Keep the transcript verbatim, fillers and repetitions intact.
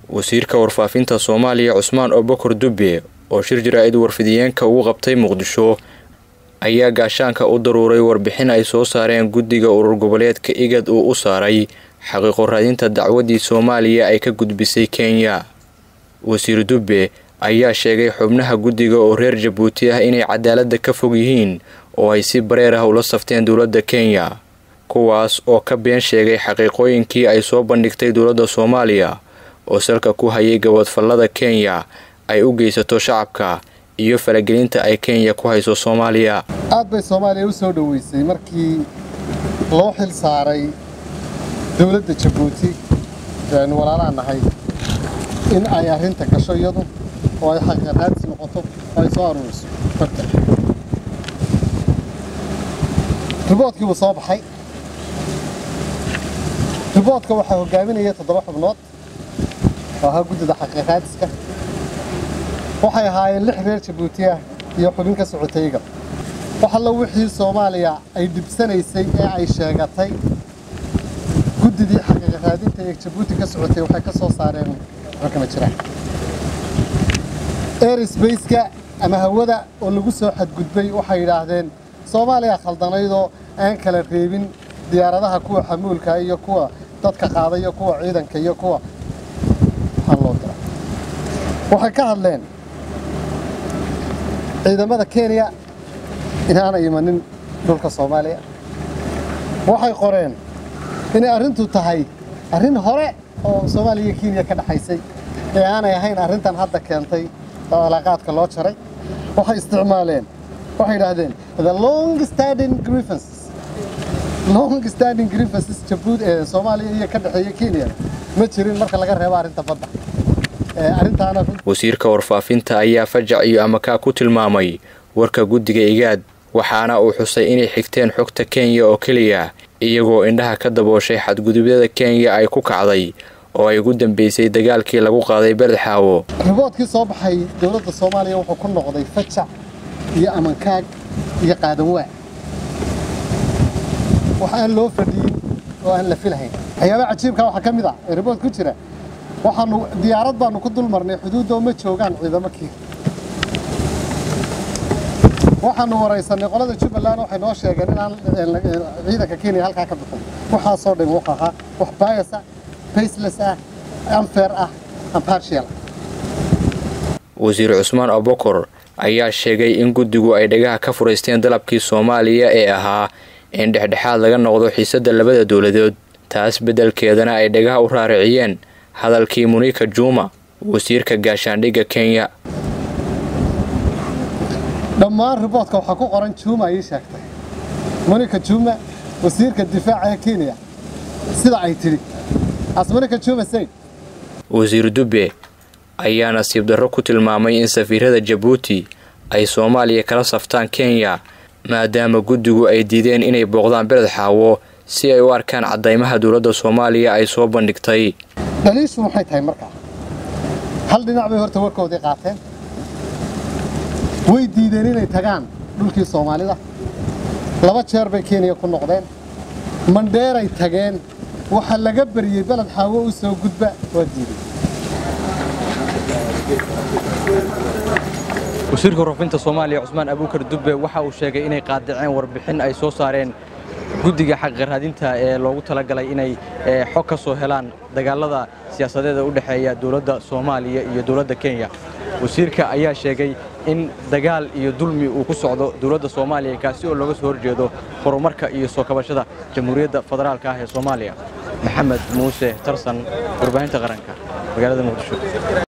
wasiirka warfaafinta Soomaaliya Cusmaan Abubakar Dube oo shir jiraa'id warfidiyeenka uu qabtay Muqdisho ayaa gaashaanka u daruuray warbixin ay soo saareen guddiga urur goboleedka IGAD oo u saaray xaqiiqo raadinta dacwadii Soomaaliya ay ka gudbisay Kenya. Wasiir Dube ayaa sheegay xubnaha guddiga oo reer Jabuuti ah inay cadaaladda ka fog yihiin oo ay si bareer ah ula safteen dawladda Kenya, kuwaas oo ka been sheegay xaqiiqooyinkii ay soo bandhigtay dawladda Soomaaliya oo salka ku hayay gabadfalada Kenya ay u geysato shacabka iyo faragelinta ay Kenya ku hayso Soomaaliya. aad bay Soomaaliya u soo dhaweysay markii loo xil saaray dawladda Jabuuti ee walaalaha nahay in ay arrinta gasho iyadu oo ay xaqiiqad noqoto ay soo aruuriso. riboodkii uu soo baxay riboodka waxa hogaaminaya toddoba xubnood oo guddida xaqiiqaadka waxay ahaayeen lix reer Jabuuti ah iyo xubin ka socotay IGAD. waxa la wixii Soomaaliya ay dibsanaysay ee ay sheegatay guddidii xaqiiqaadinta ee Jabuuti ka socotay waxay ka soo saareen rakama jira airspace-ka ama hawada oo lagu soo xadgudbay waxay yiraahdeen Soomaaliya khaldanaydo aan kala reebin diyaaradaha kuwa xamuulka iyo kuwa dadka qaaday iyo kuwa ciidanka iyo kuwa halooda. waxay ka hadleen ciidamada Kenya in aan imanin dhulka Soomaaliya. waxay qoreen in arrintu tahay arrin hore oo Soomaaliya iyo Kenya ka dhaxaysay ee aan ahayn arrintan hadda keentay alaaqaadka loo jaray. waxay isticmaaleen waxay yiraahdeen the long standing grievances long standing grievances Jabuuti ee Soomaaliya iyo ka dhaxeeya Kenya ma jirin marka laga reebo arrinta badda. ee arrintaana wasiirka warfaafinta ayaa fajac iyo amaka ku tilmaamay warka guddiga IGAD, waxaana uu xusay inay xigteen xogta Kenya oo kaliya iyagoo indhaha ka dabooshay xadgudubyada Kenya ay ku kacday oo ay ugu dambeysay dagaalkii lagu qaaday Bardxaawo. riboodkii soo baxay dawladda Soomaaliya wuxuu ku noqday fajac iyo amankaag iyo qaadan waa waxaan loo fadhiin oo aan la filahayn. waxyaabaha cajiibka waxa ka mid ah ee ribood ku jira waxaanu diyaarad baanu ku dul marnay xuduudda ma joogaan ciidamo Kenya. waxaanu waraysanay qolada Jubbaland waxay noo sheegeen in aan ciidanka Kenya halka ka bixin. waxa soo dhin waxa wax bias ah, faceless ah, unfair ah, impartial. wasiir Cusmaan Abubakar ayaa sheegay in guddigu ay dhagaha ka fureysteen dalabkii Soomaaliya ee ahaa in dhexdhexaad laga noqdo xiisadda labada dawladood, taas bedelkeedana ay dhagaha u raariciyeen hadalkii Monica Juma wasiirka gaashaandhigga Kenya. dhammaan riboodka waxa ku qoran Juma ay sheegtay Monica Juma wasiirka difaaca Kenya sida ay tiri as Monica Juma said. wasiir Dube ayaa nasiib darro ku tilmaamay in safiirada Jabuuti ay Soomaaliya kala saftaan Kenya maadaama guddigu ay diideen inay booqdaan Bardxaawo si ay u arkaan cadeymaha dawladda Soomaaliya ay soo bandhigtay. daliishu waxay tahay markaa hal dhinac bay horta warkoodii qaateen way diideen inay tagaan dhulkii Soomaalida. laba jeer bay Kenya ku noqdeen Mandheera ay tageen waxa laga bariyay Bardxaawo u soo gudba waa diiday. wasiirka warfaafinta Soomaaliya Cusmaan Abubakar Dube waxa uu sheegay inay qaadaceen warbixin ay soo saareen guddiga xaqiiqo raadinta ee loogu talagalay inay xog ka soo helaan dagaalada siyaasadeed ee u dhaxeeya dawladda Soomaaliya iyo dawladda Kenya. wasiirka ayaa sheegay in dagaal iyo dulmi uu ku socdo dawladda Soomaaliya kaasi oo laga soo horjeedo horumarka iyo soo kabashada Jamhuuriyadda Federaalka ah ee Soomaaliya. Maxamed Muuse Tarsan, warbaahinta qaranka, magaalada Muqdisho.